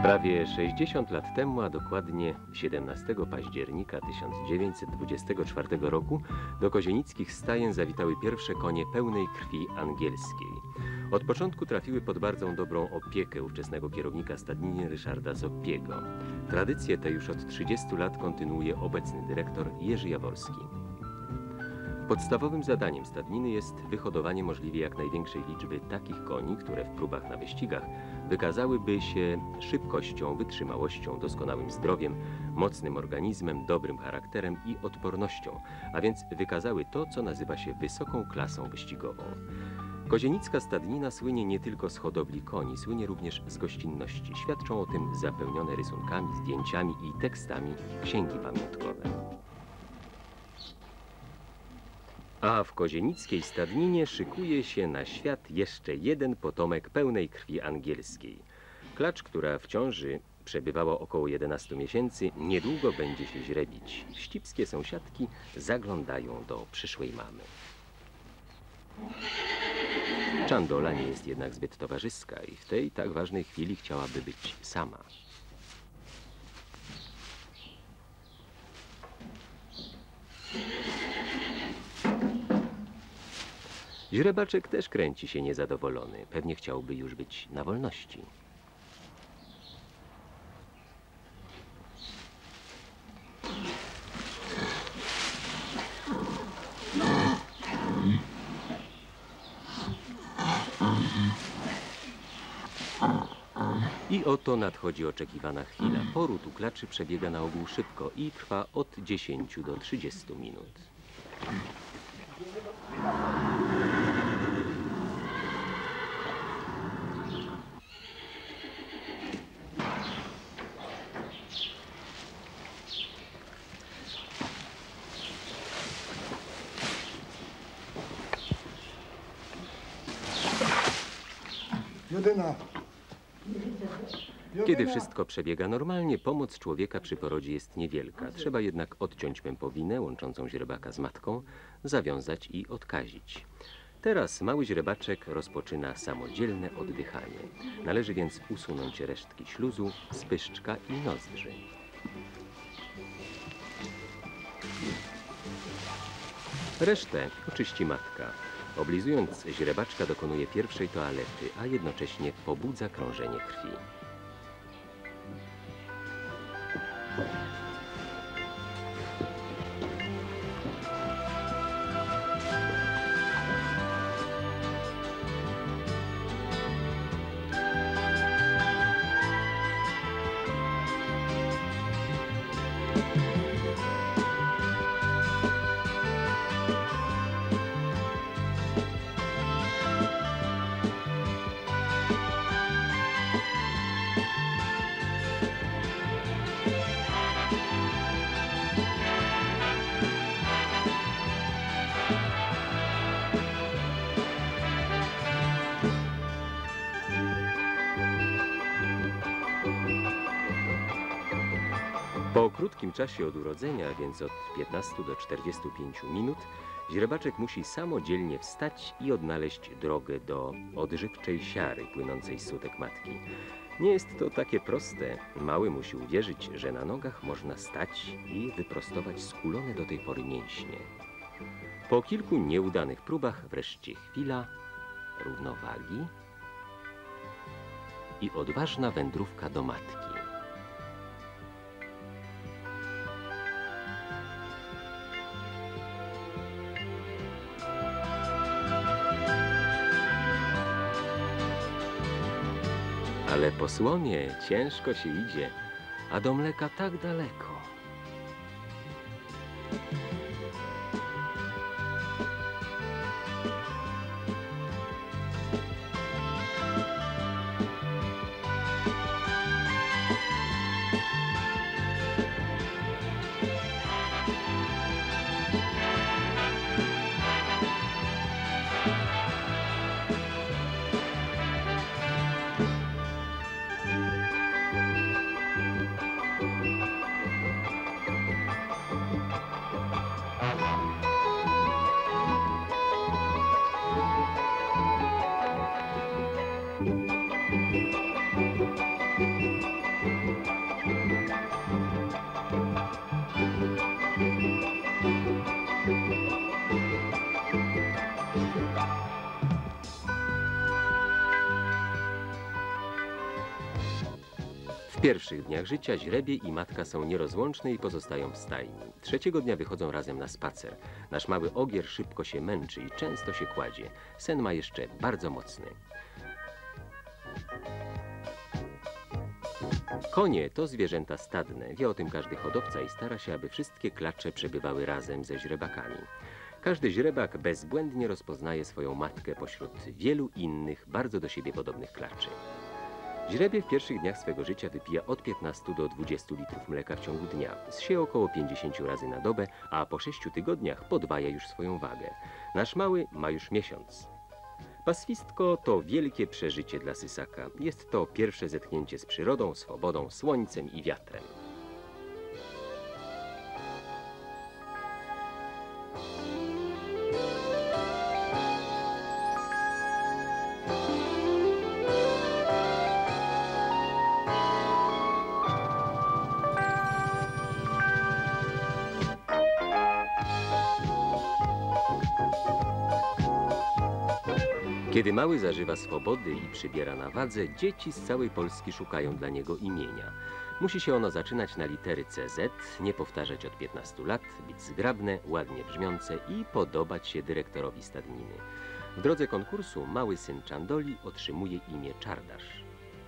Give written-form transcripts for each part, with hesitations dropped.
Prawie 60 lat temu, a dokładnie 17 października 1924 roku do kozienickich stajen zawitały pierwsze konie pełnej krwi angielskiej. Od początku trafiły pod bardzo dobrą opiekę ówczesnego kierownika stadniny Ryszarda Zoppiego. Tradycję tę już od 30 lat kontynuuje obecny dyrektor Jerzy Jaworski. Podstawowym zadaniem stadniny jest wyhodowanie możliwie jak największej liczby takich koni, które w próbach na wyścigach wykazałyby się szybkością, wytrzymałością, doskonałym zdrowiem, mocnym organizmem, dobrym charakterem i odpornością, a więc wykazały to, co nazywa się wysoką klasą wyścigową. Kozienicka stadnina słynie nie tylko z hodowli koni, słynie również z gościnności. Świadczą o tym zapełnione rysunkami, zdjęciami i tekstami księgi pamiątkowe. A w kozienickiej stadninie szykuje się na świat jeszcze jeden potomek pełnej krwi angielskiej. Klacz, która w ciąży przebywała około 11 miesięcy, niedługo będzie się źrebić. Wścibskie sąsiadki zaglądają do przyszłej mamy. Czandola nie jest jednak zbyt towarzyska i w tej tak ważnej chwili chciałaby być sama. Źrebaczek też kręci się niezadowolony. Pewnie chciałby już być na wolności. I oto nadchodzi oczekiwana chwila. Poród u klaczy przebiega na ogół szybko i trwa od 10 do 30 minut. Kiedy wszystko przebiega normalnie, pomoc człowieka przy porodzie jest niewielka. Trzeba jednak odciąć pępowinę łączącą źrebaka z matką, zawiązać i odkazić. Teraz mały źrebaczek rozpoczyna samodzielne oddychanie. Należy więc usunąć resztki śluzu, spyszczka i nozdrzy. Resztę oczyści matka. Oblizując źrebaczka dokonuje pierwszej toalety, a jednocześnie pobudza krążenie krwi. Po krótkim czasie od urodzenia, więc od 15 do 45 minut, źrebaczek musi samodzielnie wstać i odnaleźć drogę do odżywczej siary płynącej z sutek matki. Nie jest to takie proste. Mały musi uwierzyć, że na nogach można stać i wyprostować skulone do tej pory mięśnie. Po kilku nieudanych próbach wreszcie chwila równowagi i odważna wędrówka do matki. Ale po słomie ciężko się idzie, a do mleka tak daleko. W pierwszych dniach życia źrebie i matka są nierozłączne i pozostają w stajni. Trzeciego dnia wychodzą razem na spacer. Nasz mały ogier szybko się męczy i często się kładzie. Sen ma jeszcze bardzo mocny. Konie to zwierzęta stadne. Wie o tym każdy hodowca i stara się, aby wszystkie klacze przebywały razem ze źrebakami. Każdy źrebak bezbłędnie rozpoznaje swoją matkę pośród wielu innych, bardzo do siebie podobnych klaczy. Źrebie w pierwszych dniach swego życia wypija od 15 do 20 litrów mleka w ciągu dnia. Zsie około 50 razy na dobę, a po 6 tygodniach podwaja już swoją wagę. Nasz mały ma już miesiąc. Pastwistko to wielkie przeżycie dla ssaka. Jest to pierwsze zetknięcie z przyrodą, swobodą, słońcem i wiatrem. Kiedy mały zażywa swobody i przybiera na wadze, dzieci z całej Polski szukają dla niego imienia. Musi się ono zaczynać na litery CZ, nie powtarzać od 15 lat, być zgrabne, ładnie brzmiące i podobać się dyrektorowi stadniny. W drodze konkursu mały syn Czandoli otrzymuje imię Czardasz.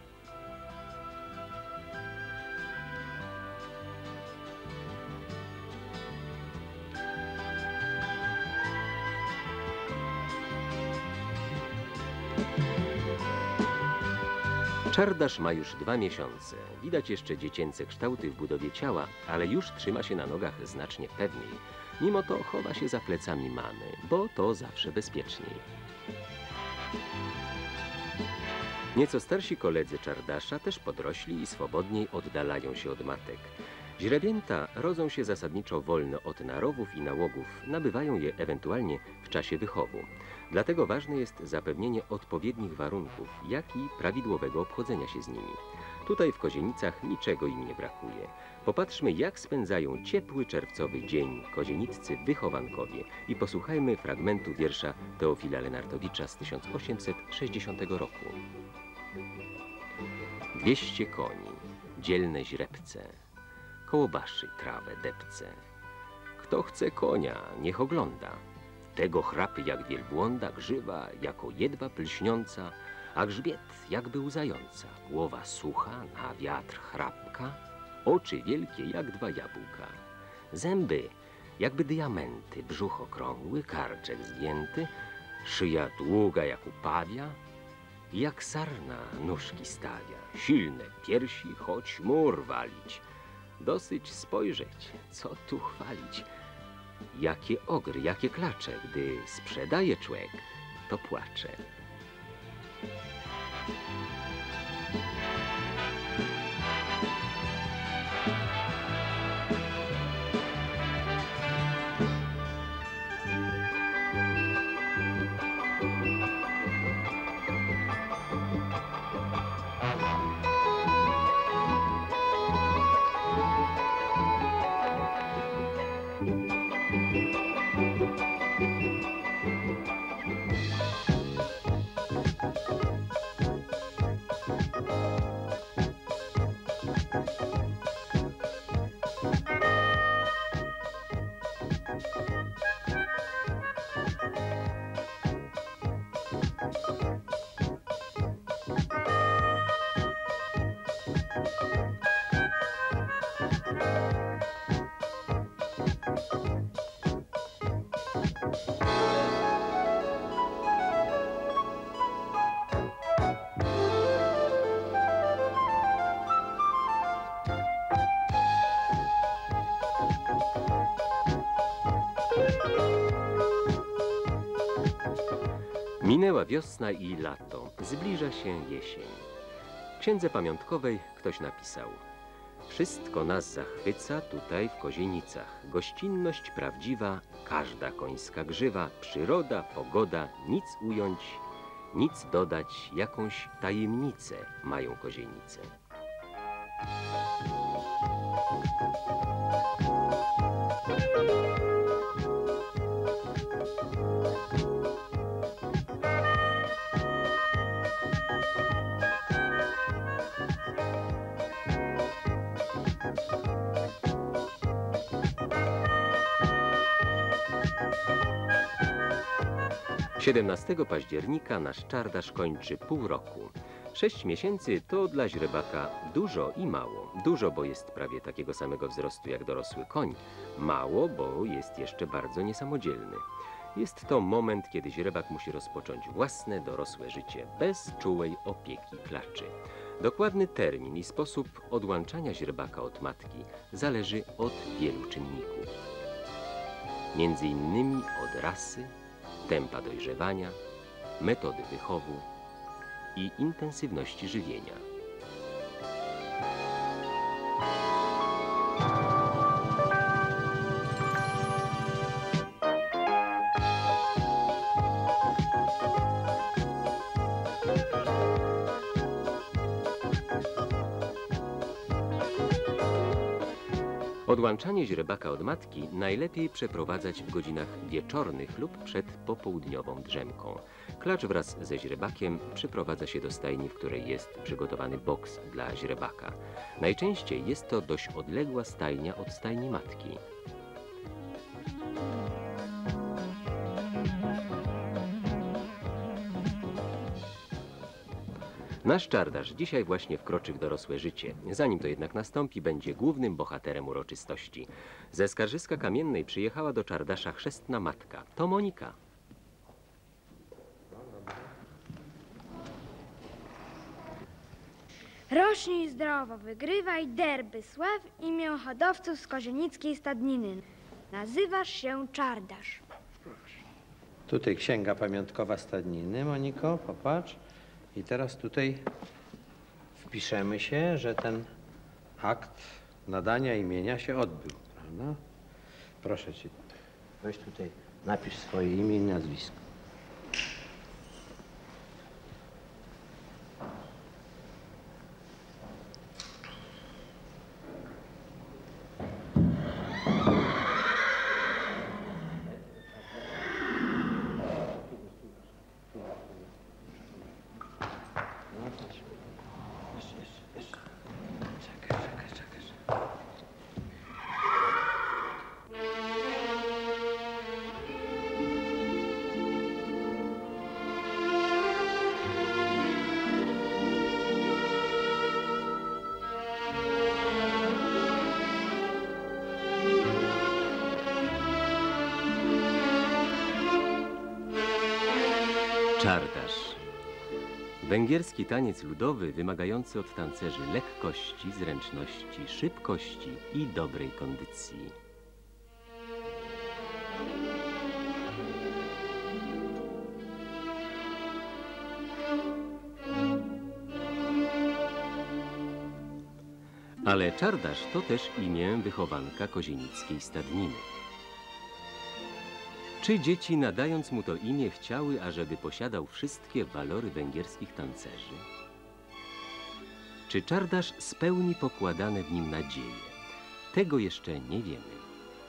Czardasz ma już 2 miesiące. Widać jeszcze dziecięce kształty w budowie ciała, ale już trzyma się na nogach znacznie pewniej. Mimo to chowa się za plecami mamy, bo to zawsze bezpieczniej. Nieco starsi koledzy Czardasza też podrośli i swobodniej oddalają się od matek. Źrebięta rodzą się zasadniczo wolno od narowów i nałogów, nabywają je ewentualnie w czasie wychowu. Dlatego ważne jest zapewnienie odpowiednich warunków, jak i prawidłowego obchodzenia się z nimi. Tutaj w Kozienicach niczego im nie brakuje. Popatrzmy, jak spędzają ciepły czerwcowy dzień kozieniccy wychowankowie i posłuchajmy fragmentu wiersza Teofila Lenartowicza z 1860 roku. 200 koni, dzielne źrebce, kołobaszy trawę depce. Kto chce konia, niech ogląda. Tego chrapy jak wielbłąda, grzywa jako jedwab lśniąca, a grzbiet jakby u zająca, głowa sucha, na wiatr chrapka, oczy wielkie jak 2 jabłka, zęby jakby diamenty, brzuch okrągły, karczek zgięty, szyja długa jak u pawia, jak sarna nóżki stawia, silne piersi, choć mur walić. Dosyć spojrzeć, co tu chwalić. Jakie ogry, jakie klacze, gdy sprzedaje człek, to płacze. Minęła wiosna i lato, zbliża się jesień. W księdze pamiątkowej ktoś napisał: wszystko nas zachwyca tutaj w Kozienicach. Gościnność prawdziwa, każda końska grzywa, przyroda, pogoda, nic ująć, nic dodać, jakąś tajemnicę mają Kozienice. 17 października nasz czardasz kończy pół roku. 6 miesięcy to dla źrebaka dużo i mało. Dużo, bo jest prawie takiego samego wzrostu jak dorosły koń. Mało, bo jest jeszcze bardzo niesamodzielny. Jest to moment, kiedy źrebak musi rozpocząć własne, dorosłe życie bez czułej opieki klaczy. Dokładny termin i sposób odłączania źrebaka od matki zależy od wielu czynników. Między innymi od rasy, tempa dojrzewania, metody wychowu i intensywności żywienia. Odłączanie źrebaka od matki najlepiej przeprowadzać w godzinach wieczornych lub przed popołudniową drzemką. Klacz wraz ze źrebakiem przyprowadza się do stajni, w której jest przygotowany boks dla źrebaka. Najczęściej jest to dość odległa stajnia od stajni matki. Nasz czardasz dzisiaj właśnie wkroczy w dorosłe życie. Zanim to jednak nastąpi, będzie głównym bohaterem uroczystości. Ze Skarżyska Kamiennej przyjechała do czardasza chrzestna matka. To Monika. Rośnij zdrowo, wygrywaj derby, sław imię hodowców z kozienickiej stadniny. Nazywasz się czardasz. Tutaj księga pamiątkowa stadniny, Moniko, popatrz. I teraz tutaj wpiszemy się, że ten akt nadania imienia się odbył, prawda? Proszę cię, weź tutaj, napisz swoje imię i nazwisko. Czardasz. Węgierski taniec ludowy wymagający od tancerzy lekkości, zręczności, szybkości i dobrej kondycji. Ale czardasz to też imię wychowanka kozienickiej stadniny. Czy dzieci, nadając mu to imię, chciały, ażeby posiadał wszystkie walory węgierskich tancerzy? Czy czardasz spełni pokładane w nim nadzieje? Tego jeszcze nie wiemy.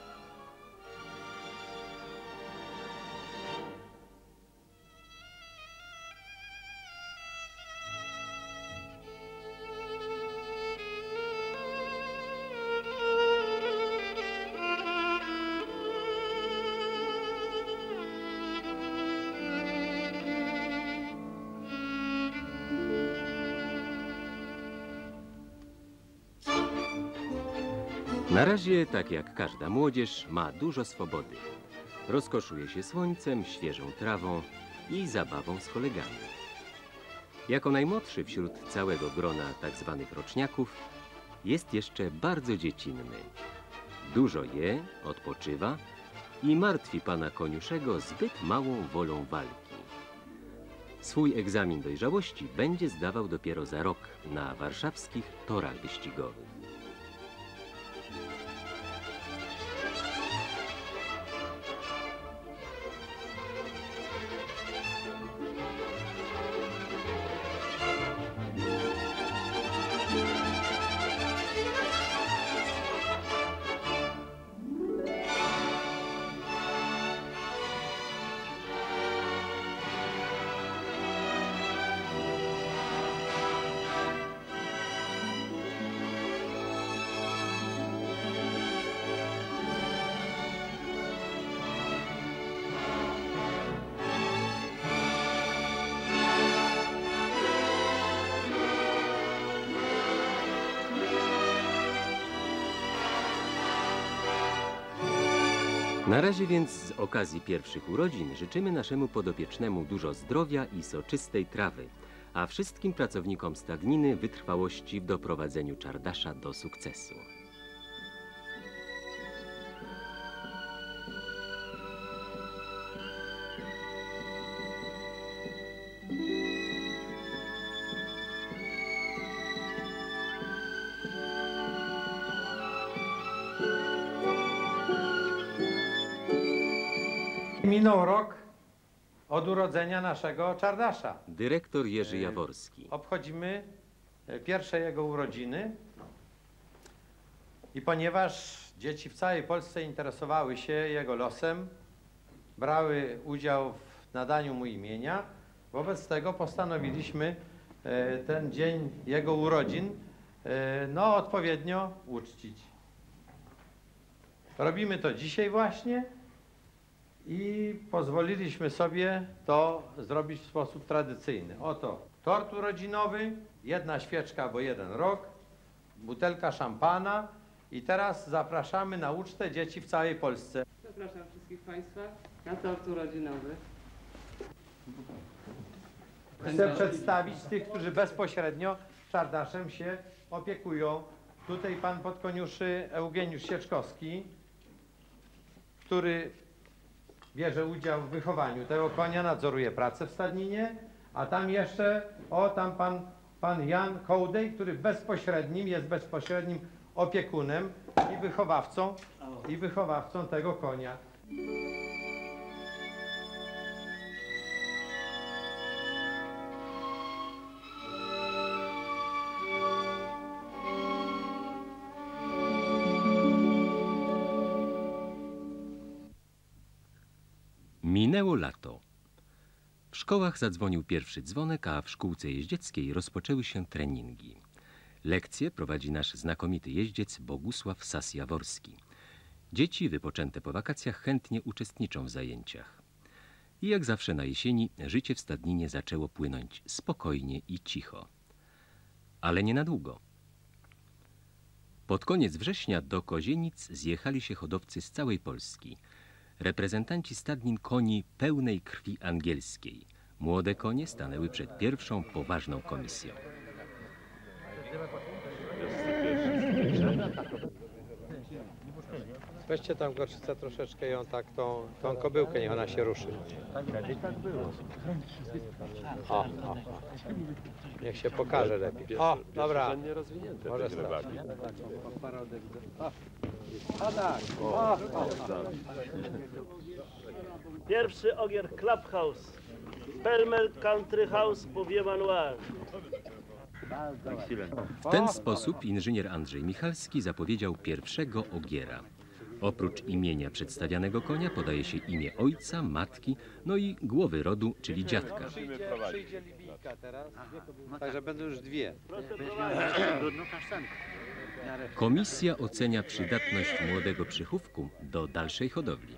Na razie, tak jak każda młodzież, ma dużo swobody. Rozkoszuje się słońcem, świeżą trawą i zabawą z kolegami. Jako najmłodszy wśród całego grona tzw. roczniaków jest jeszcze bardzo dziecinny. Dużo je, odpoczywa i martwi pana Koniuszego zbyt małą wolą walki. Swój egzamin dojrzałości będzie zdawał dopiero za rok na warszawskich torach wyścigowych. Na razie więc z okazji pierwszych urodzin życzymy naszemu podopiecznemu dużo zdrowia i soczystej trawy, a wszystkim pracownikom stadniny wytrwałości w doprowadzeniu Czardasza do sukcesu. Minął rok od urodzenia naszego Czardasza. Dyrektor Jerzy Jaworski. Obchodzimy pierwsze jego urodziny i ponieważ dzieci w całej Polsce interesowały się jego losem, brały udział w nadaniu mu imienia, wobec tego postanowiliśmy ten dzień jego urodzin odpowiednio uczcić. Robimy to dzisiaj właśnie i pozwoliliśmy sobie to zrobić w sposób tradycyjny. Oto tort urodzinowy, 1 świeczka, bo 1 rok, butelka szampana i teraz zapraszamy na ucztę dzieci w całej Polsce. Zapraszam wszystkich Państwa na tort urodzinowy. Chcę przedstawić tych, którzy bezpośrednio Czardaszem się opiekują. Tutaj pan podkoniuszy Eugeniusz Sieczkowski, który bierze udział w wychowaniu tego konia, nadzoruje pracę w stadninie, a tam jeszcze, tam pan Jan Kołdej, który jest bezpośrednim opiekunem i wychowawcą tego konia. Minęło lato. W szkołach zadzwonił pierwszy dzwonek, a w szkółce jeździeckiej rozpoczęły się treningi. Lekcje prowadzi nasz znakomity jeździec Bogusław Sas-Jaworski. Dzieci wypoczęte po wakacjach chętnie uczestniczą w zajęciach. I jak zawsze na jesieni życie w stadninie zaczęło płynąć spokojnie i cicho. Ale nie na długo. Pod koniec września do Kozienic zjechali się hodowcy z całej Polski. Reprezentanci stadnin koni pełnej krwi angielskiej. Młode konie stanęły przed pierwszą poważną komisją. Weźcie tam gorczycę troszeczkę ją tak, tą kobyłkę, niech ona się ruszy. O. Niech się pokaże lepiej. O, dobra. Może stać. Pierwszy ogier Clubhouse, Pelmer Country House Bouvier Manoir. W ten sposób inżynier Andrzej Michalski zapowiedział pierwszego ogiera. Oprócz imienia przedstawianego konia podaje się imię ojca, matki, no i głowy rodu, czyli dziadka. Przyjdzie libijka teraz, także będą już 2. Komisja ocenia przydatność młodego przychówku do dalszej hodowli.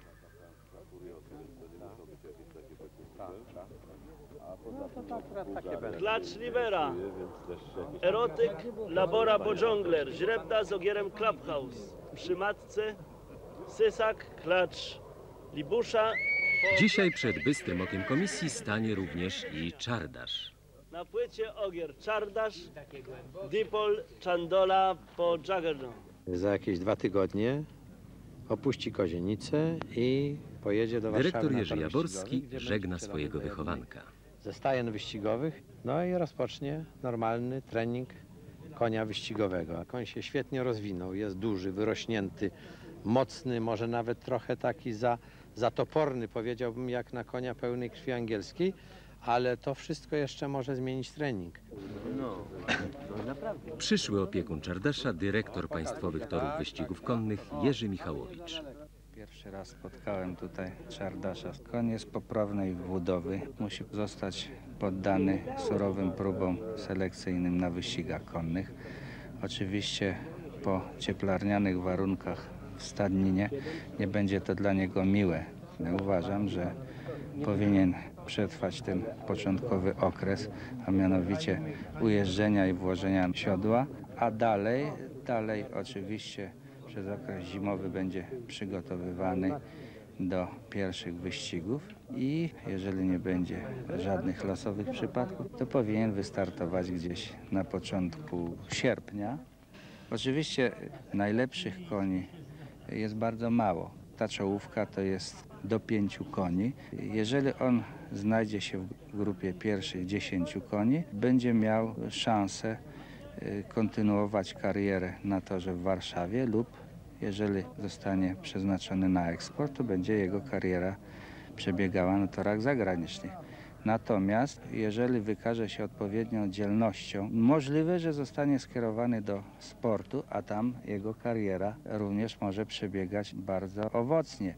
Klacz Libera, Erotyk Labora Bojongler, źrebna z ogierem Clubhouse. Przy matce Sysak, klacz Libusza. Dzisiaj przed bystrym okiem komisji stanie również i Czardasz. Na płycie ogier Czardasz, Dipol, Czandola po Juggernaut. Za jakieś 2 tygodnie opuści Kozienicę i pojedzie do Warszawy. Dyrektor na Jerzy tor Jaworski wyścigowy, gdzie żegna będzie swojego kierowany wychowanka. ze stajen wyścigowych, no i rozpocznie normalny trening konia wyścigowego. A koń się świetnie rozwinął, jest duży, wyrośnięty, mocny, może nawet trochę taki za toporny, powiedziałbym, jak na konia pełnej krwi angielskiej, ale to wszystko jeszcze może zmienić trening. Przyszły opiekun Czardasza, dyrektor Państwowych Torów Wyścigów Konnych Jerzy Michałowicz. Pierwszy raz spotkałem tutaj Czardasza. Koń jest poprawnej budowy, musi zostać poddany surowym próbom selekcyjnym na wyścigach konnych. Oczywiście po cieplarnianych warunkach w stadninie nie będzie to dla niego miłe. Uważam, że powinien przetrwać ten początkowy okres, a mianowicie ujeżdżenia i włożenia siodła, a dalej oczywiście przez okres zimowy będzie przygotowywany do pierwszych wyścigów i jeżeli nie będzie żadnych losowych przypadków, to powinien wystartować gdzieś na początku sierpnia. Oczywiście najlepszych koni jest bardzo mało. Ta czołówka to jest do 5 koni. Jeżeli on znajdzie się w grupie pierwszych 10 koni, będzie miał szansę kontynuować karierę na torze w Warszawie lub jeżeli zostanie przeznaczony na eksport, to będzie jego kariera przebiegała na torach zagranicznych. Natomiast jeżeli wykaże się odpowiednią dzielnością, możliwe, że zostanie skierowany do sportu, a tam jego kariera również może przebiegać bardzo owocnie.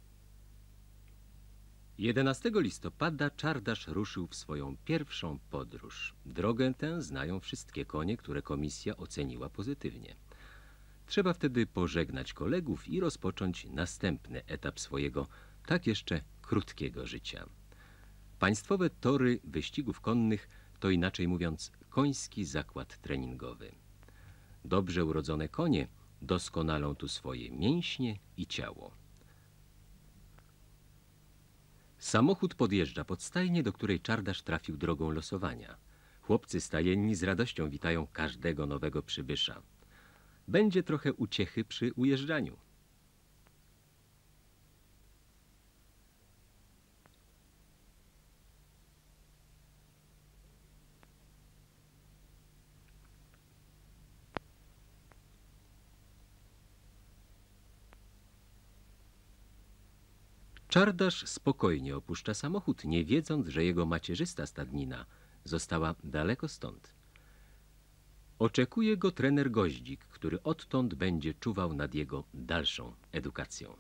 11 listopada Czardasz ruszył w swoją pierwszą podróż. Drogę tę znają wszystkie konie, które komisja oceniła pozytywnie. Trzeba wtedy pożegnać kolegów i rozpocząć następny etap swojego, tak jeszcze krótkiego życia. Państwowe tory wyścigów konnych to inaczej mówiąc koński zakład treningowy. Dobrze urodzone konie doskonalą tu swoje mięśnie i ciało. Samochód podjeżdża pod stajnię, do której Czardasz trafił drogą losowania. Chłopcy stajenni z radością witają każdego nowego przybysza. Będzie trochę uciechy przy ujeżdżaniu. Czardasz spokojnie opuszcza samochód, nie wiedząc, że jego macierzysta stadnina została daleko stąd. Oczekuje go trener Goździk, który odtąd będzie czuwał nad jego dalszą edukacją.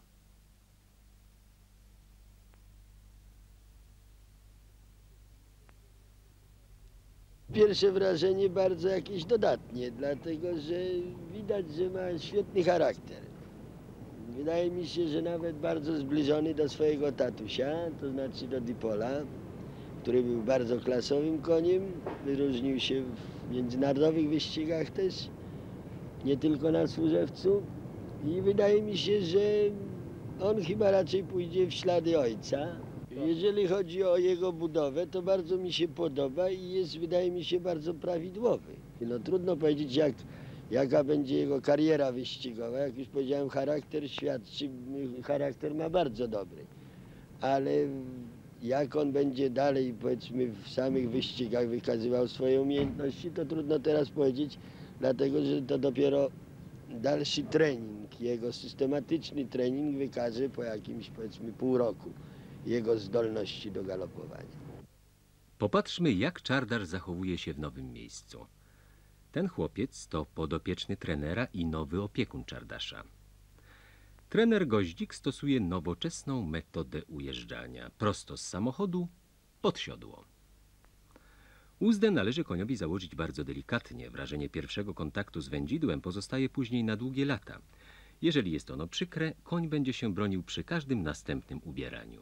Pierwsze wrażenie bardzo jakieś dodatnie, dlatego że widać, że ma świetny charakter. Wydaje mi się, że nawet bardzo zbliżony do swojego tatusia, to znaczy do Dipola, który był bardzo klasowym koniem, wyróżnił się w międzynarodowych wyścigach też, nie tylko na Służewcu. I wydaje mi się, że on chyba raczej pójdzie w ślady ojca. Jeżeli chodzi o jego budowę, to bardzo mi się podoba i jest, wydaje mi się, bardzo prawidłowy. No, trudno powiedzieć, jaka będzie jego kariera wyścigowa. Jak już powiedziałem, charakter świadczy, charakter ma bardzo dobry. Ale jak on będzie dalej, powiedzmy, w samych wyścigach wykazywał swoje umiejętności, to trudno teraz powiedzieć, dlatego że to dopiero dalszy trening, jego systematyczny trening wykaże po jakimś, powiedzmy, pół roku jego zdolności do galopowania. Popatrzmy, jak Czardasz zachowuje się w nowym miejscu. Ten chłopiec to podopieczny trenera i nowy opiekun Czardasza. Trener Goździk stosuje nowoczesną metodę ujeżdżania. Prosto z samochodu, pod siodło. Uzdę należy koniowi założyć bardzo delikatnie. Wrażenie pierwszego kontaktu z wędzidłem pozostaje później na długie lata. Jeżeli jest ono przykre, koń będzie się bronił przy każdym następnym ubieraniu.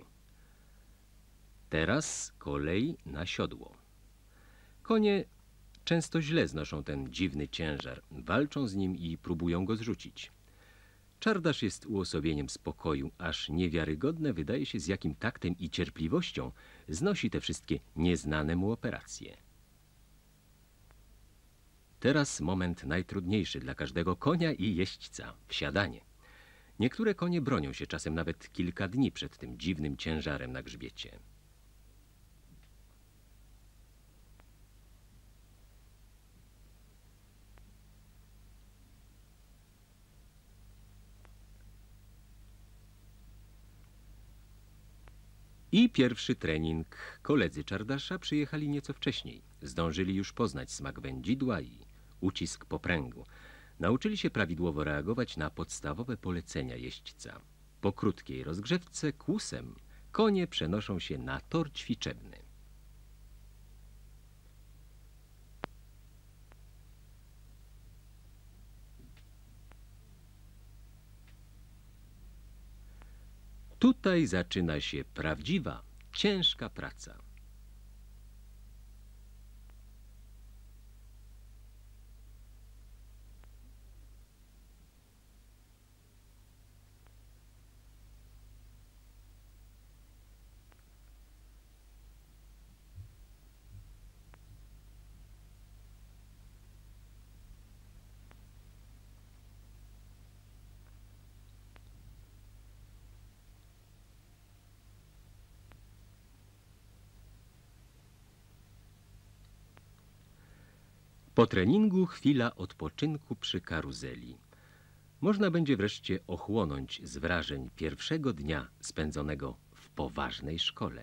Teraz kolej na siodło. Konie często źle znoszą ten dziwny ciężar, walczą z nim i próbują go zrzucić. Czardasz jest uosobieniem spokoju, aż niewiarygodne wydaje się, z jakim taktem i cierpliwością znosi te wszystkie nieznane mu operacje. Teraz moment najtrudniejszy dla każdego konia i jeźdźca – wsiadanie. Niektóre konie bronią się czasem nawet kilka dni przed tym dziwnym ciężarem na grzbiecie. I pierwszy trening. Koledzy Czardasza przyjechali nieco wcześniej. Zdążyli już poznać smak wędzidła i ucisk popręgu. Nauczyli się prawidłowo reagować na podstawowe polecenia jeźdźca. Po krótkiej rozgrzewce kłusem konie przenoszą się na tor ćwiczebny. Tutaj zaczyna się prawdziwa, ciężka praca. Po treningu chwila odpoczynku przy karuzeli. Można będzie wreszcie ochłonąć z wrażeń pierwszego dnia spędzonego w poważnej szkole.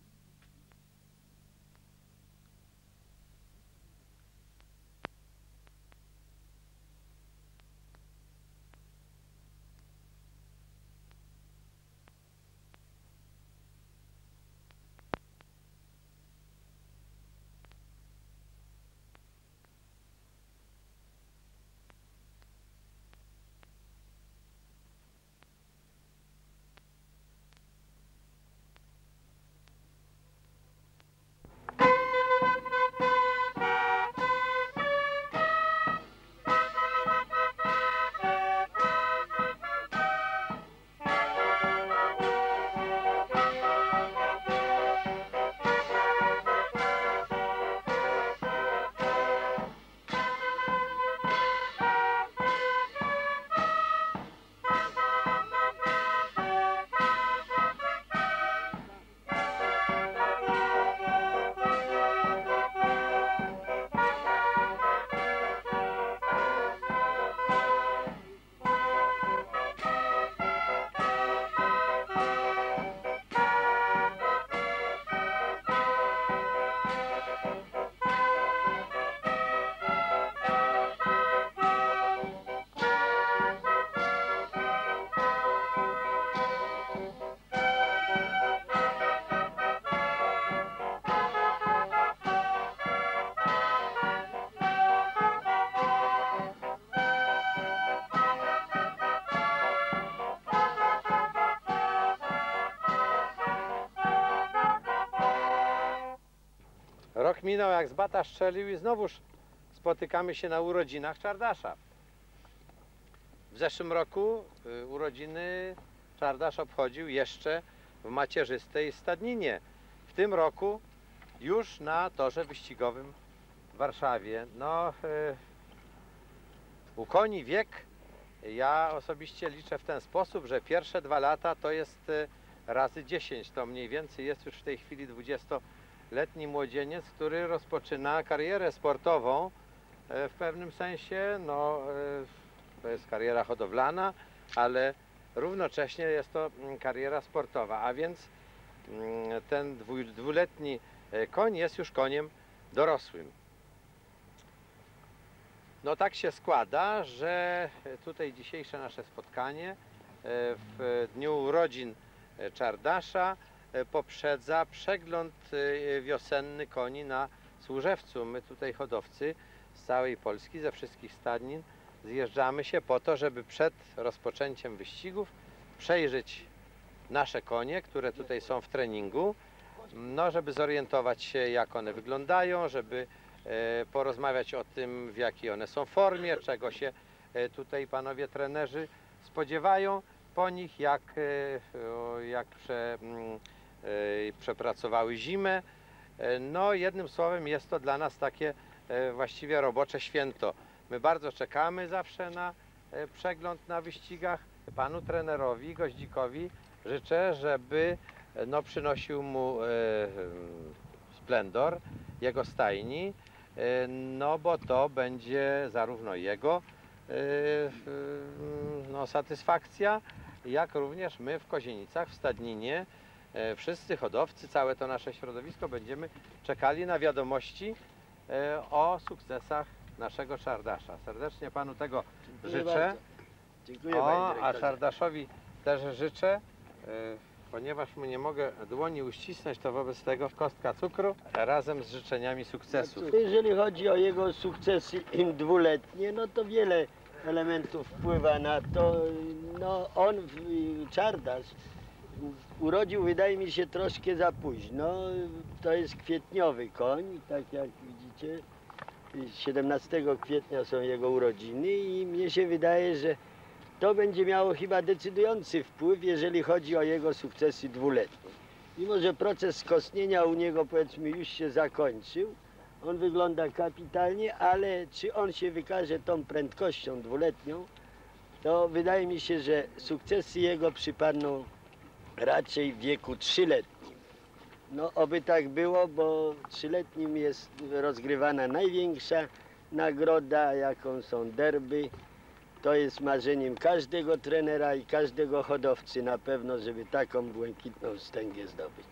Rok minął, jak z bata strzelił i znowuż spotykamy się na urodzinach Czardasza. W zeszłym roku urodziny Czardasz obchodził jeszcze w macierzystej Stadninie. W tym roku już na torze wyścigowym w Warszawie. No, u koni wiek ja osobiście liczę w ten sposób, że pierwsze 2 lata to jest razy 10. To mniej więcej jest już w tej chwili 20-letni młodzieniec, który rozpoczyna karierę sportową. W pewnym sensie, no, to jest kariera hodowlana, ale równocześnie jest to kariera sportowa, a więc ten 2-letni koń jest już koniem dorosłym. No tak się składa, że tutaj dzisiejsze nasze spotkanie w dniu urodzin Czardasza poprzedza przegląd wiosenny koni na Służewcu. My tutaj hodowcy z całej Polski, ze wszystkich stadnin zjeżdżamy się po to, żeby przed rozpoczęciem wyścigów przejrzeć nasze konie, które tutaj są w treningu, no, żeby zorientować się, jak one wyglądają, żeby porozmawiać o tym, w jakiej one są formie, czego się tutaj panowie trenerzy spodziewają po nich, jak przepracowały zimę. No, jednym słowem jest to dla nas takie właściwie robocze święto. My bardzo czekamy zawsze na przegląd na wyścigach. Panu trenerowi Goździkowi życzę, żeby no, przynosił mu splendor jego stajni, no bo to będzie zarówno jego no, satysfakcja, jak również my w Kozienicach, w Stadninie, wszyscy hodowcy, całe to nasze środowisko będziemy czekali na wiadomości o sukcesach naszego Czardasza. Serdecznie panu tego życzę. Bardzo. Dziękuję, panie A dyrektorze. Czardaszowi też życzę, ponieważ mu nie mogę dłoni uścisnąć, to wobec tego kostka cukru razem z życzeniami sukcesu. Jeżeli chodzi o jego sukcesy dwuletnie, no to wiele elementów wpływa na to. No on, Czardasz, urodził, wydaje mi się, troszkę za późno. To jest kwietniowy koń, tak jak widzicie. 17 kwietnia są jego urodziny i mnie się wydaje, że to będzie miało chyba decydujący wpływ, jeżeli chodzi o jego sukcesy dwuletnie. Mimo że proces skostnienia u niego, powiedzmy, już się zakończył, on wygląda kapitalnie, ale czy on się wykaże tą prędkością dwuletnią, to wydaje mi się, że sukcesy jego przypadną raczej w wieku 3-letnim. No oby tak było, bo 3-letnim jest rozgrywana największa nagroda, jaką są derby. To jest marzeniem każdego trenera i każdego hodowcy na pewno, żeby taką błękitną wstęgę zdobyć.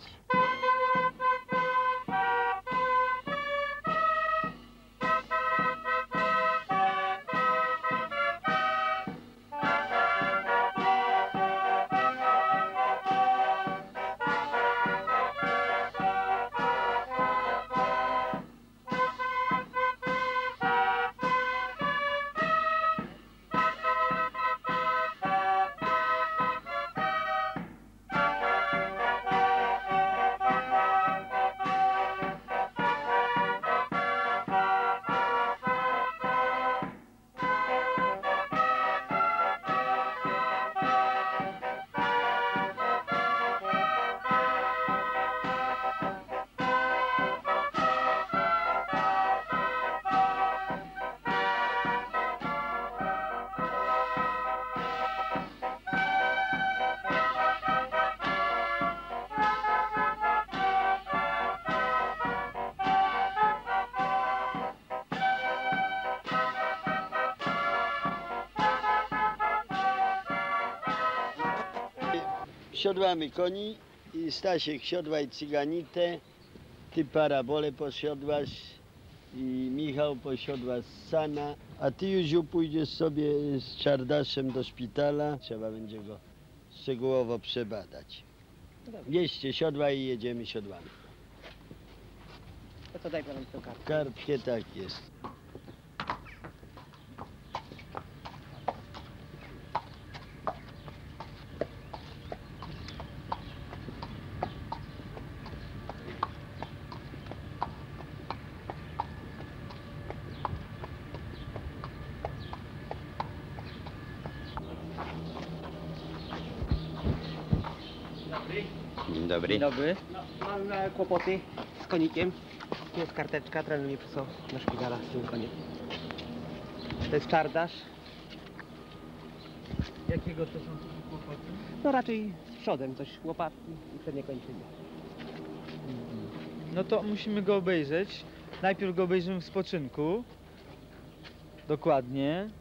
Siodłamy koni i Stasiek siodłaj cyganitę, ty parabolę posiodłaś i Michał posiodła sana, a ty Józiu pójdziesz sobie z Czardaszem do szpitala, trzeba będzie go szczegółowo przebadać. Wieźcie siodła i jedziemy siodłami. No to daj panu tę kartę. Kartkę tak jest. Dzień dobry. Dzień dobry. No, mam kłopoty z konikiem. Tu jest karteczka, trener mnie przysłał do szpitala z tym koniem. To jest Czardasz. Jakiego to są kłopoty? No raczej z przodem, coś łopatki i przednie kończyny. No to musimy go obejrzeć. Najpierw go obejrzymy w spoczynku. Dokładnie.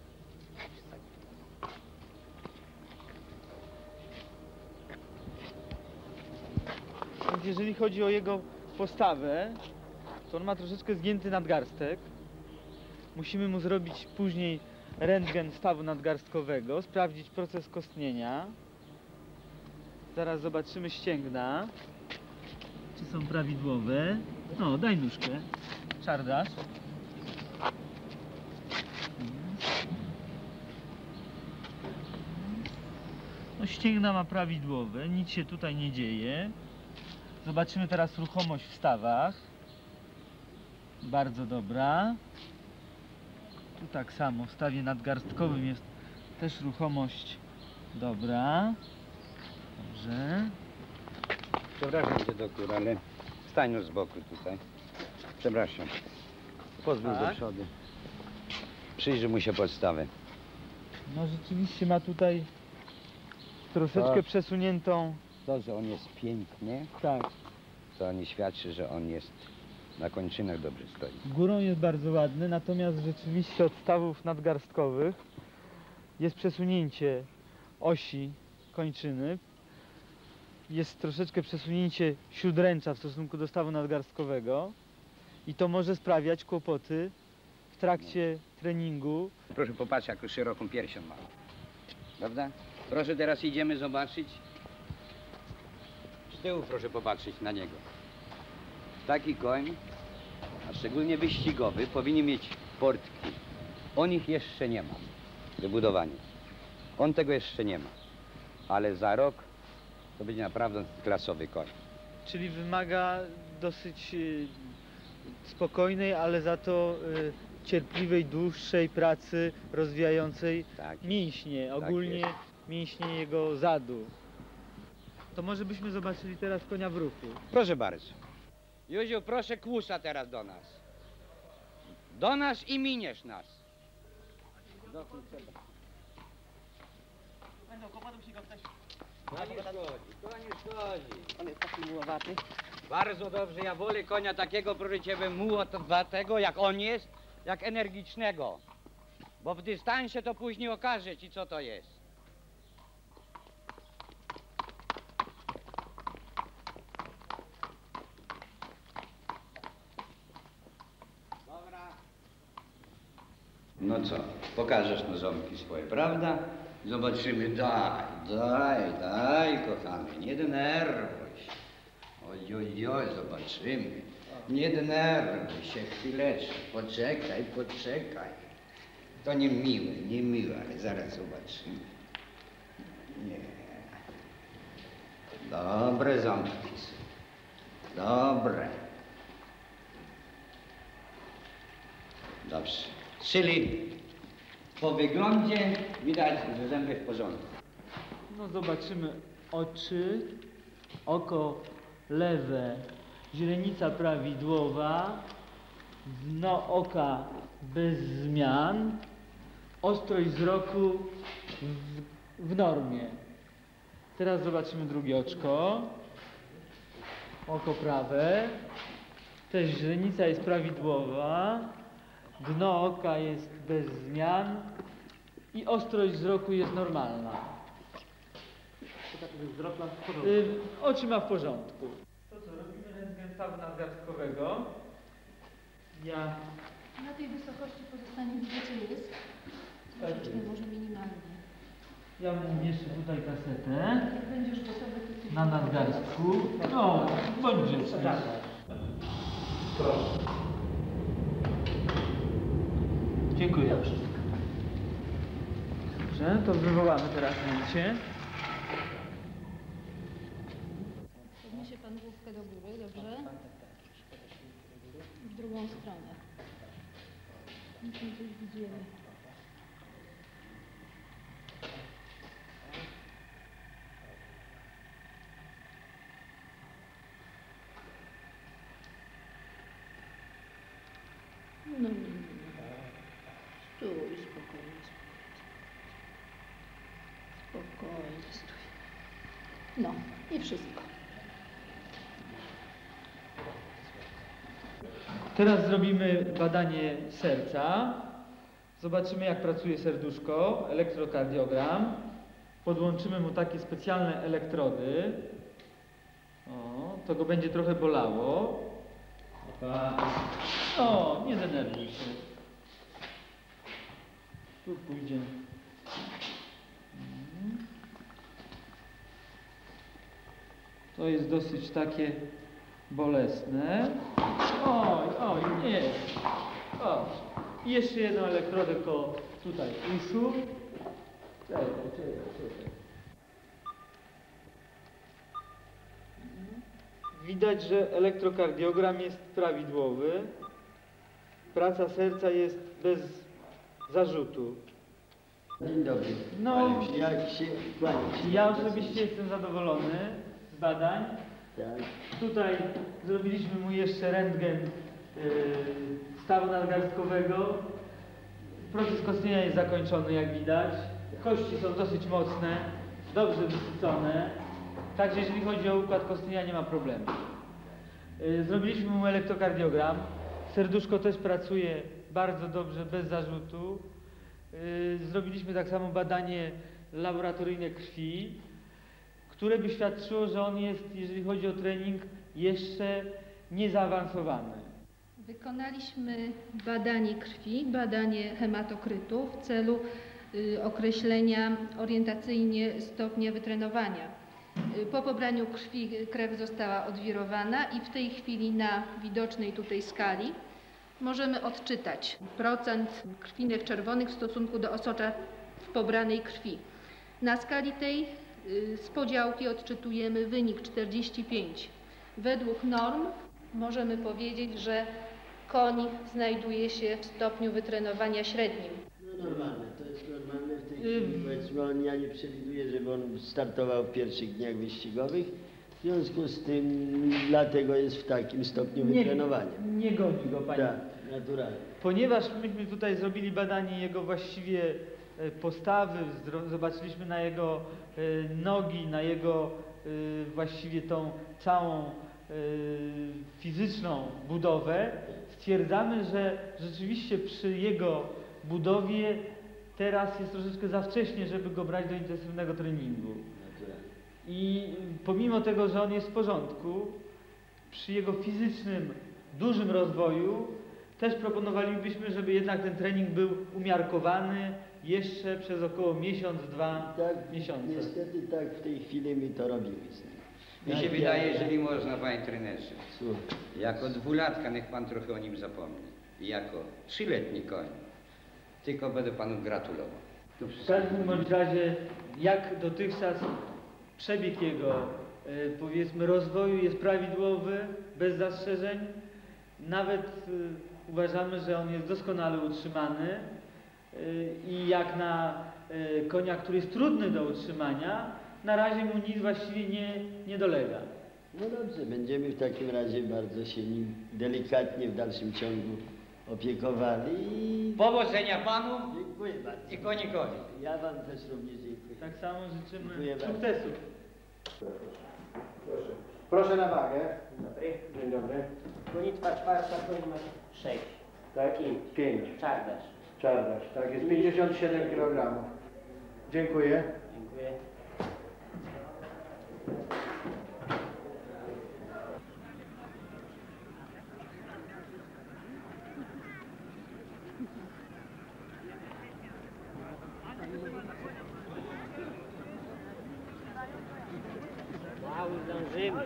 Więc jeżeli chodzi o jego postawę, to on ma troszeczkę zgięty nadgarstek. Musimy mu zrobić później rentgen stawu nadgarstkowego, sprawdzić proces kostnienia. Zaraz zobaczymy ścięgna, czy są prawidłowe. No, daj nóżkę. Czardasz. No, ścięgna ma prawidłowe, nic się tutaj nie dzieje. Zobaczymy teraz ruchomość w stawach. Bardzo dobra. Tu tak samo, w stawie nadgarstkowym jest też ruchomość dobra. Dobrze. Przepraszam cię, doktor, ale stań z boku tutaj. Przepraszam. Pozwól do przodu. Przyjrzyj mu się podstawę. No rzeczywiście ma tutaj troszeczkę Tak. przesuniętą. To, że on jest piękny, Tak. to nie świadczy, że on jest na kończynach dobrze stoi. Górą jest bardzo ładny, natomiast rzeczywiście od stawów nadgarstkowych jest przesunięcie osi kończyny. Jest troszeczkę przesunięcie śródręcza w stosunku do stawu nadgarstkowego i to może sprawiać kłopoty w trakcie treningu. Proszę popatrzeć, jaką szeroką piersią ma. Prawda? Proszę, teraz idziemy zobaczyć. Z tyłu proszę popatrzeć na niego. Taki koń, a szczególnie wyścigowy, powinien mieć portki. On ich jeszcze nie ma. Wybudowanie. On tego jeszcze nie ma. Ale za rok to będzie naprawdę klasowy koń. Czyli wymaga dosyć spokojnej, ale za to cierpliwej, dłuższej pracy rozwijającej Tak. mięśnie, Tak ogólnie jest. mięśnie jego zadu. To może byśmy zobaczyli teraz konia w ruchu. Proszę bardzo. Józiu, proszę kłusa teraz do nas. Do nas i miniesz nas. To nie szkodzi. On jest taki miłowaty. Bardzo dobrze, ja wolę konia takiego, proszę ciebie, mułotowatego, jak on jest, jak energicznego, bo w dystansie to później okaże ci, co to jest. Dobra. No co, pokażesz na ząbki swoje, prawda? Zobaczymy, daj, kochany, nie denerwuj się. Oj, zobaczymy. Nie denerwuj się, chwileczkę, poczekaj. To niemiłe, ale zaraz zobaczymy. Nie. Dobre ząbki są. Dobre. Dobrze. Czyli po wyglądzie widać, że zęby w porządku. No zobaczymy oczy, oko lewe, źrenica prawidłowa, dno oka bez zmian, ostrość wzroku w normie. Teraz zobaczymy drugie oczko, oko prawe, też źrenica jest prawidłowa, dno oka jest bez zmian i ostrość wzroku jest normalna. Wzrok ma w porządku. Oczy ma w porządku. To co, robimy rentgen stawu nadgarstkowego. Ja Na tej wysokości pozostanie widoczny jest. Troszeczkę może minimalnie. mu umieszczę tutaj kasetę Jak będziesz gotowy, to ty na nadgarstku. No, bądź grzeczny. Proszę. Dziękuję. Dobrze, to wywołamy teraz zdjęcie. Podniesie pan główkę do góry, dobrze? W drugą stronę. Myśmy coś widzieli. No. Stój, spokojnie. Spokojnie stój. No i wszystko. Teraz zrobimy badanie serca. Zobaczymy, jak pracuje serduszko, elektrokardiogram. Podłączymy mu takie specjalne elektrody. O, to go będzie trochę bolało. O, nie denerwuj się. Tu pójdzie. To jest dosyć takie bolesne. Oj, nie. O. I jeszcze jedną elektrodę tutaj uszu. Czekaj. Widać, że elektrokardiogram jest prawidłowy. Praca serca jest bez zarzutu. Dzień dobry. No, Jak się kłania? ja osobiście jestem zadowolony z badań. Tak. Tutaj zrobiliśmy mu jeszcze rentgen stawu nadgarstkowego. Proces kostnienia jest zakończony, jak widać. Kości są dosyć mocne, dobrze wysycone. Także jeżeli chodzi o układ kostnienia, nie ma problemu. Zrobiliśmy mu elektrokardiogram. Serduszko też pracuje bardzo dobrze, bez zarzutu. Zrobiliśmy tak samo badanie laboratoryjne krwi, które by świadczyło, że on jest, jeżeli chodzi o trening, jeszcze nie zaawansowany. Wykonaliśmy badanie krwi, badanie hematokrytu w celu określenia orientacyjnie stopnia wytrenowania. Po pobraniu krwi krew została odwirowana i w tej chwili na widocznej tutaj skali możemy odczytać procent krwinek czerwonych w stosunku do osocza w pobranej krwi. Na skali tej z podziałki odczytujemy wynik 45. Według norm możemy powiedzieć, że koń znajduje się w stopniu wytrenowania średnim. No normalne, to jest normalne w tej chwili. Powiedzmy, ja nie przewiduję, żeby on startował w pierwszych dniach wyścigowych. W związku z tym dlatego jest w takim stopniu wytrenowania. Nie godzi go, panie. Tak, naturalnie. Ponieważ myśmy tutaj zrobili badanie jego właściwie postawy, zobaczyliśmy na jego nogi, na jego właściwie tą całą fizyczną budowę, stwierdzamy, że rzeczywiście przy jego budowie teraz jest troszeczkę za wcześnie, żeby go brać do intensywnego treningu. I pomimo tego, że on jest w porządku, przy jego fizycznym, dużym rozwoju też proponowalibyśmy, żeby jednak ten trening był umiarkowany jeszcze przez około miesiąc, dwa miesiące. Niestety tak w tej chwili my to robimy. Mi się wydaje, jeżeli można, panie trenerze, jako dwulatka niech pan trochę o nim zapomni. I jako 3-letni koń, tylko będę panu gratulował. W każdym bądź razie, jak dotychczas przebieg jego, powiedzmy, rozwoju jest prawidłowy, bez zastrzeżeń. Nawet uważamy, że on jest doskonale utrzymany i jak na konia, który jest trudny do utrzymania, na razie mu nic właściwie nie dolega. No dobrze, będziemy w takim razie bardzo się nim delikatnie w dalszym ciągu opiekowali i... Powodzenia panu. Dziękuję bardzo. I konikowi. Ja wam też również dziękuję. Tak samo życzymy Dziękuję sukcesu. Proszę na wagę. Dobry. Dzień dobry. Gonitwa czwarta, koń numer 6. Tak, 5. Czardasz. Czardasz, tak, jest 57 kg. Dziękuję. Dziękuję. Mały zdążymy.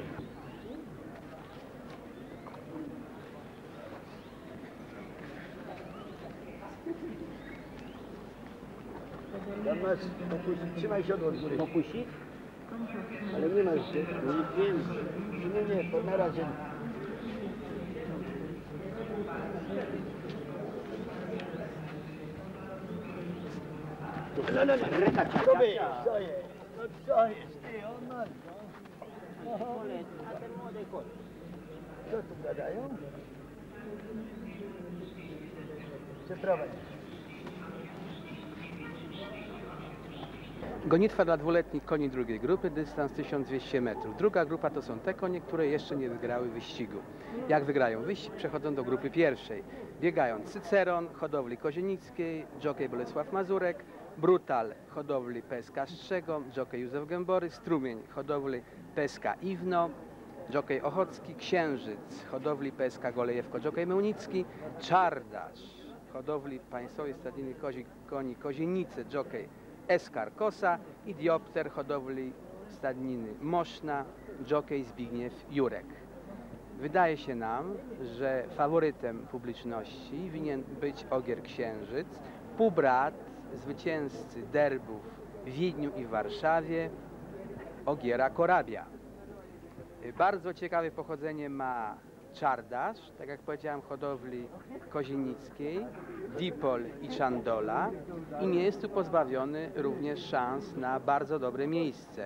Tam masz, trzymaj się od góry. Popuścić? Ale nie masz się. Nie wiem. Nie, to na razie. No, ryka cię. Co jest? Co jest? No co jest? Ty, on ma. A ten młody koń. Co tu gadają? Przeprowadź. Gonitwa dla dwuletnich koni drugiej grupy, dystans 1200 metrów. Druga grupa to są te konie, które jeszcze nie wygrały wyścigu. Jak wygrają wyścig, przechodzą do grupy pierwszej. Biegają Cyceron, hodowli kozienickiej, jockey Bolesław Mazurek, Brutal, hodowli PSK Strzego, jockey Józef Gębory, Strumień, hodowli PSK Iwno, jockey Ochocki, Księżyc, hodowli PSK Golejewko, jockey Mełnicki, Czardasz, hodowli Państwowej Stadniny Koni Kozienice, jockey Eskar Kosa i Diopter, hodowli Stadniny Moszna, jockey Zbigniew Jurek. Wydaje się nam, że faworytem publiczności winien być Ogier Księżyc, półbrat zwycięzcy derbów w Wiedniu i w Warszawie, Ogiera Korabia. Bardzo ciekawe pochodzenie ma Czardasz, tak jak powiedziałem, hodowli kozienickiej, Dipol i Czandola i nie jest tu pozbawiony również szans na bardzo dobre miejsce.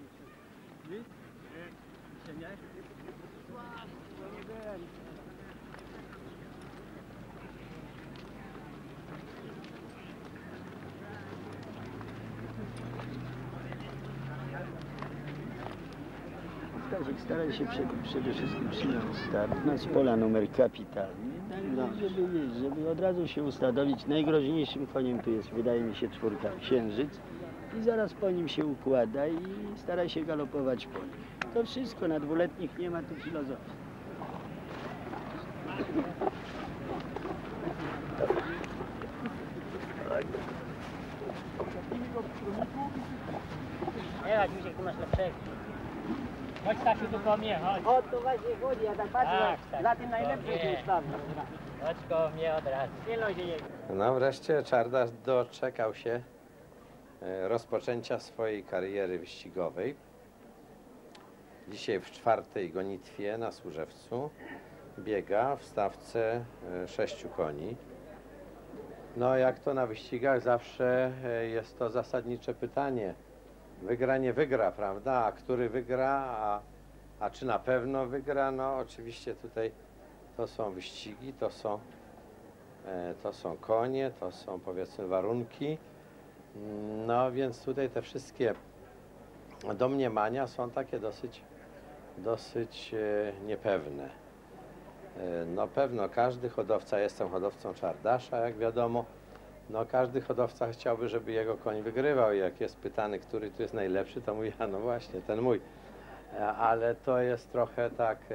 Stasiek, staraj się przede wszystkim przyjąć start z pola numer kapitalny, żeby od razu się ustanowić. Najgroźniejszym koniem tu jest, wydaje mi się, czwórka Księżyc i zaraz po nim się układa i staraj się galopować po nim. To wszystko, na dwuletnich nie ma tu filozofii. Nie, Maciusiek, tu masz lepszego. Chodź Stasiu, tu po mnie, chodź. O, tu właśnie chodzi, ja tak patrzę, za tym najlepszy się ustawił. Chodź koło mnie od razu. Pilnuj się jego. No wreszcie Czardasz doczekał się rozpoczęcia swojej kariery wyścigowej. Dzisiaj w czwartej gonitwie na Służewcu biega w stawce 6 koni. No jak to na wyścigach zawsze jest to zasadnicze pytanie. Wygra, nie wygra, prawda? A który wygra, a czy na pewno wygra? No oczywiście tutaj to są wyścigi, to są konie, to są powiedzmy warunki. No więc tutaj te wszystkie domniemania są takie dosyć niepewne. No pewno każdy hodowca, jestem hodowcą czardasza, jak wiadomo, no każdy hodowca chciałby, żeby jego koń wygrywał. Jak jest pytany, który tu jest najlepszy, to mówi, a no właśnie, ten mój. Ale to jest trochę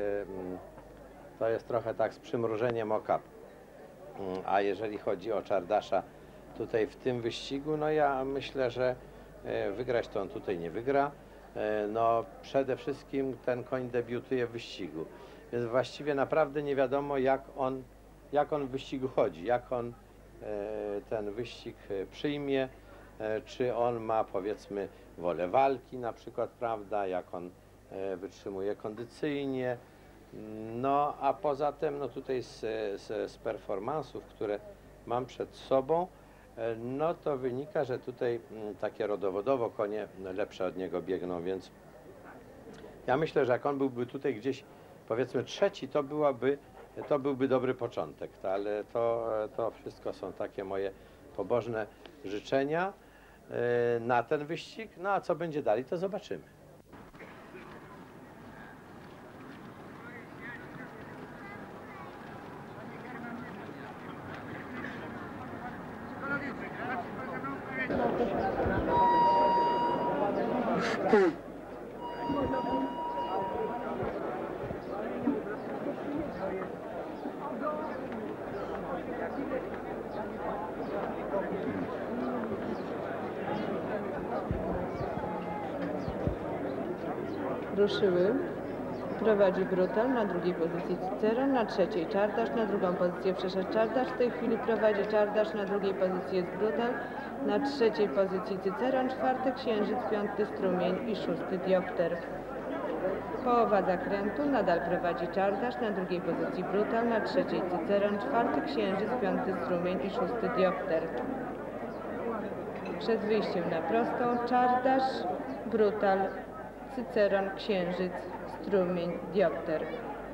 tak z przymrużeniem oka. A jeżeli chodzi o czardasza tutaj w tym wyścigu, no ja myślę, że wygrać to on tutaj nie wygra. No przede wszystkim ten koń debiutuje w wyścigu, więc właściwie naprawdę nie wiadomo jak on w wyścigu chodzi, jak on ten wyścig przyjmie, czy on ma powiedzmy wolę walki na przykład, prawda, jak on wytrzymuje kondycyjnie. No a poza tym no tutaj z performansów, które mam przed sobą, no to wynika, że tutaj takie rodowodowo konie lepsze od niego biegną, więc ja myślę, że jak on byłby tutaj gdzieś powiedzmy trzeci, to byłby dobry początek, ale to wszystko są takie moje pobożne życzenia na ten wyścig, no a co będzie dalej, to zobaczymy. Ruszyły. Prowadzi Brutal, na drugiej pozycji Cyceron, na trzeciej Czardasz, na drugą pozycję przeszedł Czardasz. W tej chwili prowadzi Czardasz, na drugiej pozycji jest Brutal, na trzeciej pozycji Cyceron, czwarty Księżyc, piąty Strumień i szósty Diopter. Połowa zakrętu, nadal prowadzi Czardasz, na drugiej pozycji Brutal, na trzeciej Cyceron, czwarty Księżyc, piąty Strumień i szósty Diopter. Przed wyjściem na prostą Czardasz, Brutal, Cyceron, Księżyc, Strumień, Diopter.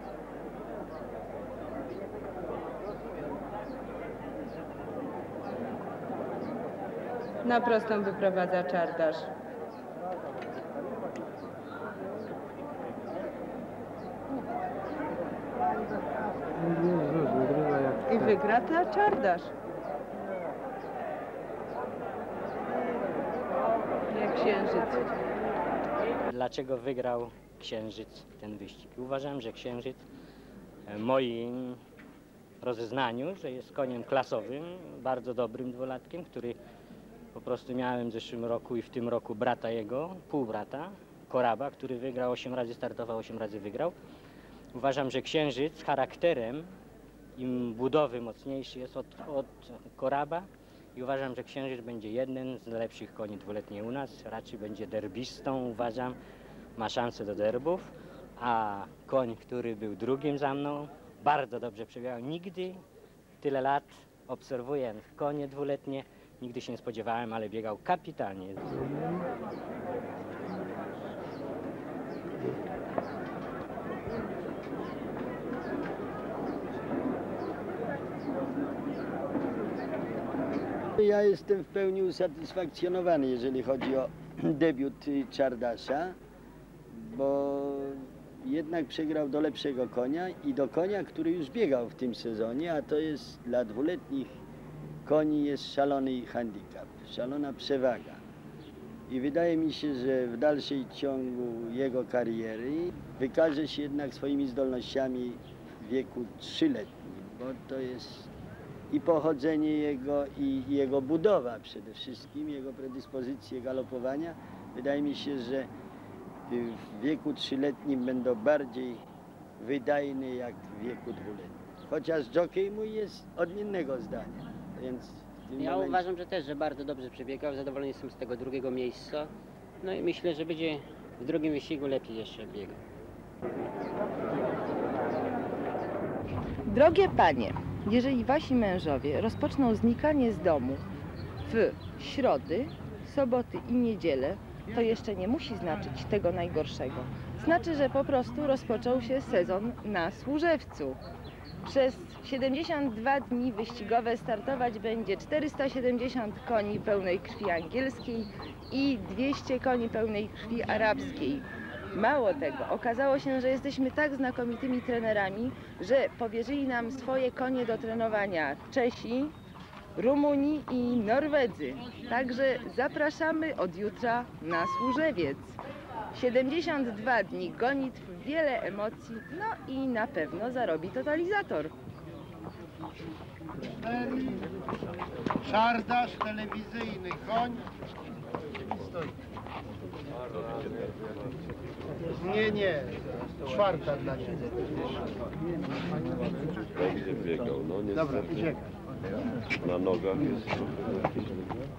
Na prostą wyprowadza Czardasz. I wygra ta Czardasz. Jak Księżyc. Dlaczego wygrał Księżyc ten wyścig? Uważam, że Księżyc w moim rozeznaniu, że jest koniem klasowym, bardzo dobrym dwulatkiem, który po prostu miałem w zeszłym roku i w tym roku brata jego, półbrata, Koraba, który wygrał 8 razy, startował 8 razy wygrał. Uważam, że Księżyc charakterem i budowy mocniejszy jest od Koraba i uważam, że Księżyc będzie jeden z lepszych koni dwuletniej u nas, raczej będzie derbistą, uważam, ma szansę do derbów, a koń, który był drugim za mną, bardzo dobrze przebiegał. Nigdy tyle lat obserwuję konie dwuletnie, nigdy się nie spodziewałem, ale biegał kapitalnie. Ja jestem w pełni usatysfakcjonowany, jeżeli chodzi o debiut Czardasza, bo jednak przegrał do lepszego konia i do konia, który już biegał w tym sezonie, a to jest dla dwuletnich koni jest szalony handicap, szalona przewaga. I wydaje mi się, że w dalszej ciągu jego kariery wykaże się jednak swoimi zdolnościami w wieku 3-letnim, bo to jest i pochodzenie jego, i jego budowa przede wszystkim, jego predyspozycje galopowania. Wydaje mi się, że w wieku 3-letnim będą bardziej wydajne jak w wieku 2-letnim. Chociaż jockey mój jest odmiennego zdania. Więc ja uważam, że też, że bardzo dobrze przebiegał. Zadowolony jestem z tego drugiego miejsca. No i myślę, że będzie w drugim wyścigu lepiej jeszcze biegał. Drogie panie, jeżeli wasi mężowie rozpoczną znikanie z domu w środy, soboty i niedzielę, to jeszcze nie musi znaczyć tego najgorszego. Znaczy, że po prostu rozpoczął się sezon na Służewcu. Przez 72 dni wyścigowe startować będzie 470 koni pełnej krwi angielskiej i 200 koni pełnej krwi arabskiej. Mało tego, okazało się, że jesteśmy tak znakomitymi trenerami, że powierzyli nam swoje konie do trenowania Czesi, Rumuni i Norwedzy. Także zapraszamy od jutra na Służewiec. 72 dni gonitw, wiele emocji, no i na pewno zarobi totalizator. Czardasz telewizyjny, koń. Nie, czwarta dla ciebie. Będzie biegał, no niestety. Dobra, uciekaj. Na nogach jest jakieś...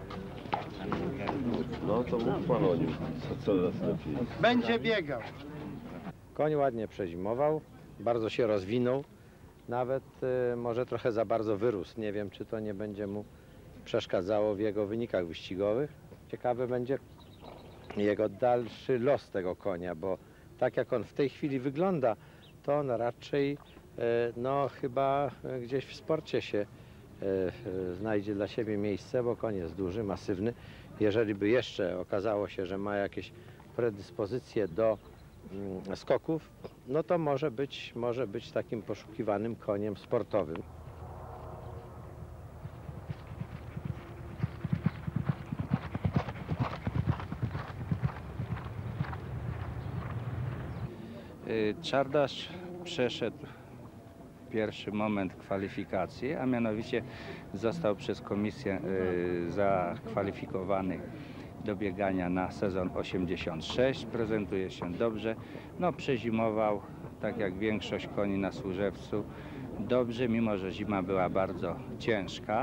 No to mów pan o nim, coraz lepiej. Będzie biegał. Koń ładnie przezimował, bardzo się rozwinął, nawet może trochę za bardzo wyrósł. Nie wiem, czy to nie będzie mu przeszkadzało w jego wynikach wyścigowych. Ciekawy będzie jego dalszy los tego konia, bo tak jak on w tej chwili wygląda, to on raczej no chyba gdzieś w sporcie się znajdzie dla siebie miejsce, bo koń jest duży, masywny. Jeżeli by jeszcze okazało się, że ma jakieś predyspozycje do skoków, no to może być takim poszukiwanym koniem sportowym. Czardasz przeszedł pierwszy moment kwalifikacji, a mianowicie został przez komisję zakwalifikowany do biegania na sezon 86. Prezentuje się dobrze. No, przezimował, tak jak większość koni na Służewcu, dobrze, mimo że zima była bardzo ciężka.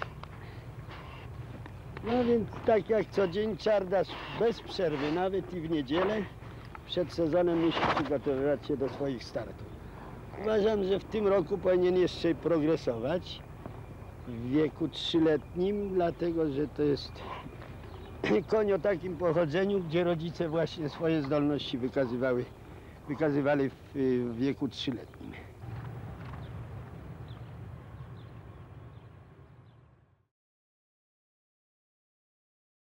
No więc tak jak co dzień Czardasz bez przerwy, nawet i w niedzielę, przed sezonem musi przygotowywać się do swoich startów. Uważam, że w tym roku powinien jeszcze progresować w wieku 3-letnim, dlatego że to jest koń o takim pochodzeniu, gdzie rodzice właśnie swoje zdolności wykazywali w wieku 3-letnim.